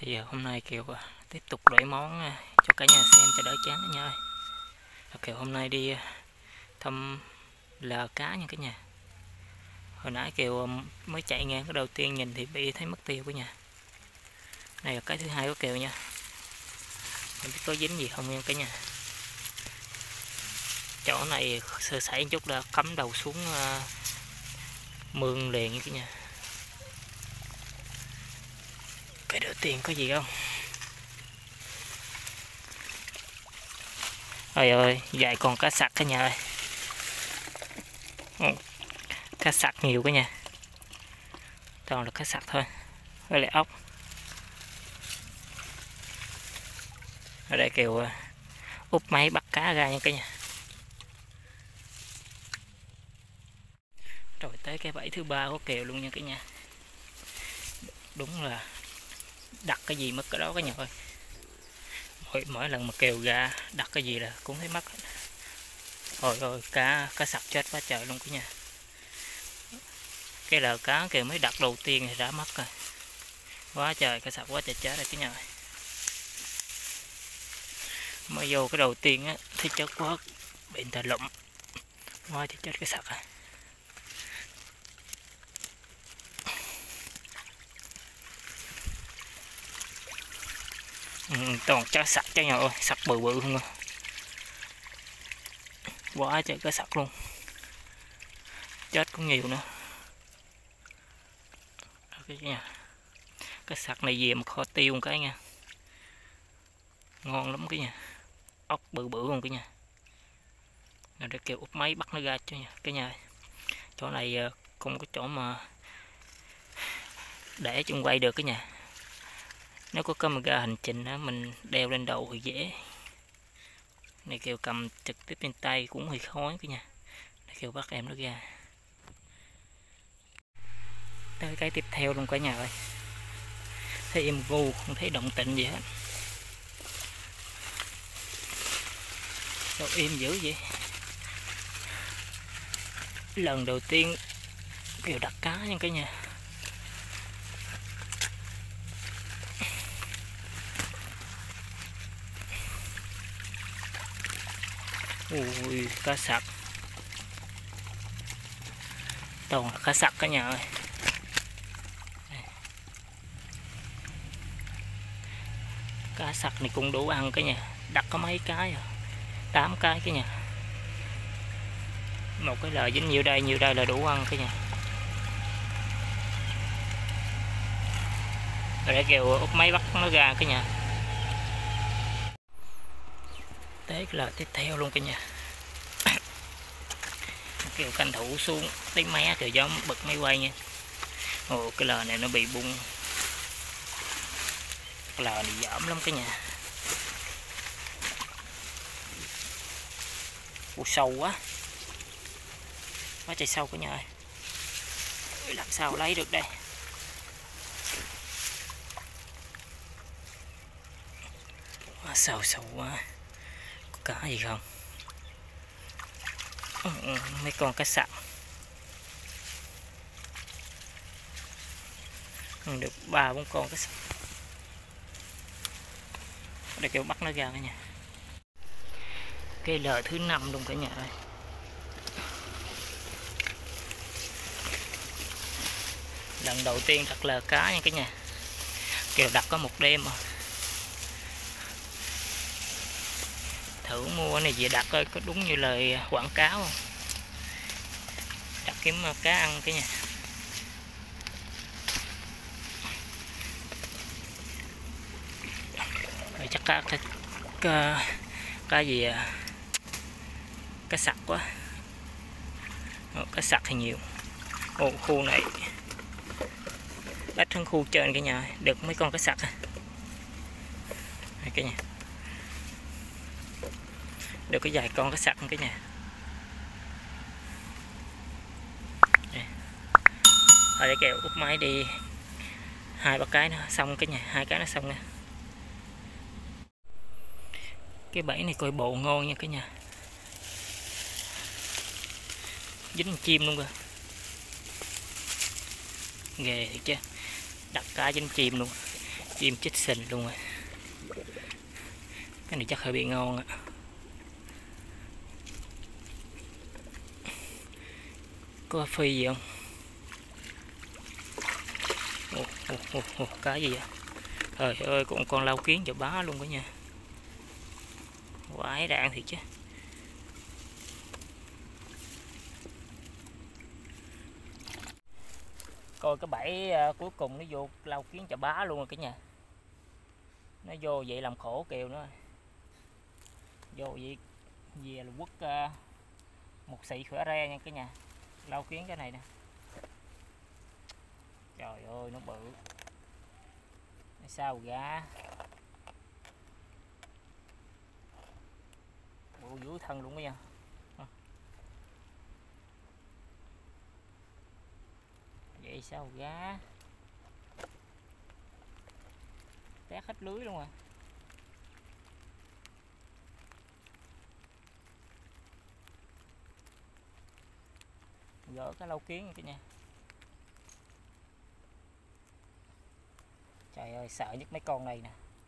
Thì hôm nay Kiều tiếp tục đổi món cho cả nhà xem cho đỡ chán cả nhà ơi. Kiều hôm nay đi thăm lờ cá nha cả nhà. Hồi nãy Kiều mới chạy ngang cái đầu tiên nhìn thì bị thấy mất tiêu cả nhà. Này là cái thứ hai của Kiều nha. Không biết có dính gì không nha cả nhà. Chỗ này sơ sẩy chút là cắm đầu xuống mương liền nha cả nhà. Cái đầu tiên có gì không? Ôi ơi, vài con cá sặc cả nhà ơi. Cá sặc nhiều cả nhà. Toàn là cá sặc thôi. Với lại ốc. Ở đây Kiều úp máy bắt cá ra nha cả nhà. Rồi tới cái bẫy thứ ba của Kiều luôn nha cả nhà. Đúng là đặt cái gì mất cái đó cả nhà ơi. Mỗi lần mà Kiều ra đặt cái gì là cũng thấy mất. Ôi ôi, cá sặc chết quá trời luôn cả nhà. Cái lờ cá Kiều mới đặt đầu tiên thì đã mất rồi. Quá trời cá sặc quá trời chết rồi cả nhà ơi. Mới vô cái đầu tiên á thì chết quá, bị người ta lụm ngoài thì chết cái sặc rồi. Toàn cá sặc cho nhà ơi, sặc bự bự không à. Quá trời cá sặc luôn, chết cũng nhiều nữa. Okay, nha. Cái sặc này về mà kho tiêu một cái nha, ngon lắm cái nhà. Ốc bự bự luôn cái nhà. Rồi để kêu úp máy bắt nó ra cho nha cái nhà. Chỗ này không có chỗ mà để chung quay được cái nhà. Nếu có camera hành trình á, mình đeo lên đầu thì dễ. Này kêu cầm trực tiếp trên tay cũng hơi khó cái nhà. Để kêu bắt em nó ra. Tới cái tiếp theo luôn cả nhà ơi. Thấy im gu, không thấy động tĩnh gì hết. Sao im dữ vậy? Lần đầu tiên Kiều đặt cá nha cả nhà. Ui, cá sặc. Toàn là cá sặc cả nhà ơi. Cá sặc này cũng đủ ăn cả nhà. Đặt có mấy cái à? 8 cái cả nhà. Một cái lờ dính nhiêu đây là đủ ăn cả nhà. Rồi để Kiều úp máy bắt nó ra cả nhà. Tới cái lờ tiếp theo luôn cả nhà. Kiều canh thủ xuống lấy mé rồi giống bật máy quay nha. Ồ, cái lờ này nó bị bung. Cái lờ này dởm lắm cả nhà. Ủa, sâu quá. Quá trời sâu cả nhà ơi. Làm sao lấy được đây? Quá sâu quá. Có cá gì không? Mấy con cá sặc. Được 3-4 con cá sặc. Để kêu bắt nó ra cả nhà. Cái lờ thứ 5 luôn cả nhà ơi. Lần đầu tiên đặt lờ cá nha cả nhà. Kiều đặt có một đêm rồi. Thử mua này về đặt coi có đúng như lời quảng cáo không. Đặt kiếm cá ăn cả nhà. Rồi chắc cá gì à? Cá sặc quá. Cá sặc thì nhiều. Ồ, khu này ít hơn khu trên cả nhà. Được mấy con cá sặc. Đây cả nhà. Được cái vài con cá sặc cả nhà. Rồi để Kiều úp máy đi 2-3 cái nữa xong cái nhà, 2 cái nó xong nha. Cái bẫy này coi bộ ngon nha cả nhà. Dính chim luôn kìa. Ghê thiệt chứ. Đặt cá dính chim luôn. chim chích sình luôn rồi. Cái này chắc hơi bị ngon á. Có phi gì không? Cái gì vậy? Trời ơi, cũng con lau kiến chợ bá luôn cả nha. Quái đạn thiệt chứ. Coi cái bẫy cuối cùng nó vô lau kiến chợ bá luôn rồi cả nhà. Nó vô vậy làm khổ Kiều nữa. Vô vậy về là quất một xị khỏe re nha cả nhà. Lau kiến cái này nè. Trời ơi nó bự. Nó sao gà. Bự dữ thân luôn đó nha. Vậy sao gá. Tét hết lưới luôn rồi. Gỡ cái lau kiến cả nha. Trời ơi sợ nhất mấy con này nè.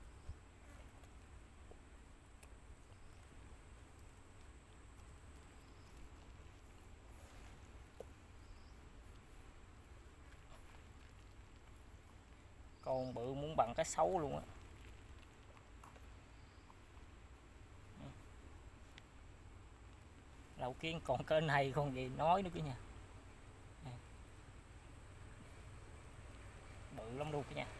Con bự muốn bằng cái sấu luôn á. Lau kiến còn cái này còn gì nói nữa cả nhà. Bự lắm luôn cả nhà.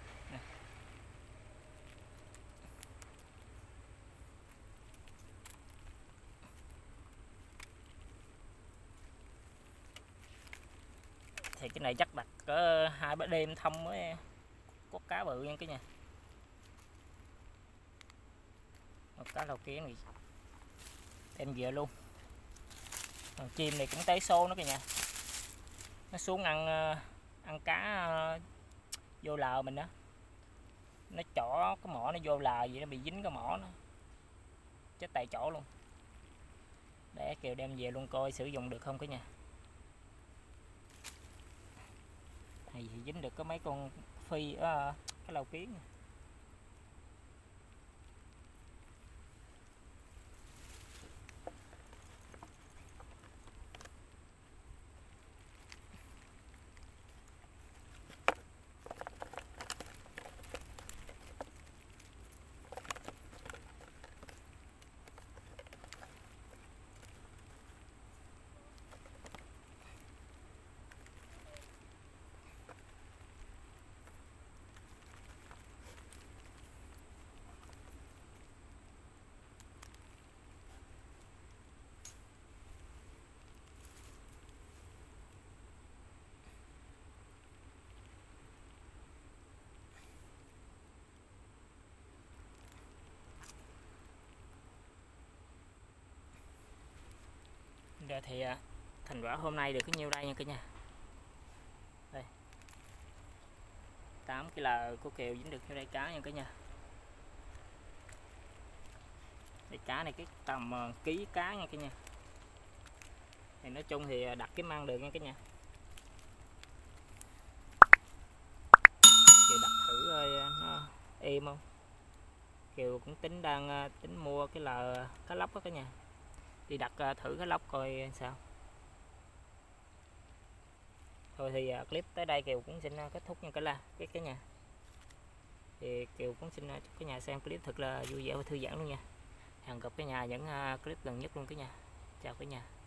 Thì cái này chắc đặt cỡ 2-3 đêm thăm mới có cá bự nha cả nhà. Một cá lau kiến này đem về luôn. Còn chim này cũng tới xô nó cả nhà. Nó xuống ăn cá vô lờ mình đó. Nó chỏ cái mỏ nó vô lờ vậy nó bị dính cái mỏ nó. Chết tại chỗ luôn. Để Kiều đem về luôn coi sử dụng được không cả nhà. Thì dính được có mấy con phi cái lau kiến này. Rồi thì thành quả hôm nay được cái nhiêu đây nha cả nhà. Đây 8 cái là của Kiều dính được nhiêu đây cá nha cả nhà. Đây cá này cái tầm ký cá nha cả nhà. Thì nói chung thì đặt cái măng được nha cả nhà. Kiều đặt thử coi nó êm không. Kiều cũng tính mua cái là cá lóc đó cả nhà. Đi đặt thử cái lóc coi sao. Thôi thì clip tới đây Kiều cũng xin kết thúc nha cả nhà. Thì Kiều cũng xin chúc cả nhà xem clip thật là vui vẻ và thư giãn luôn nha. Hẹn gặp cả nhà những clip gần nhất luôn cả nhà. Chào cả nhà.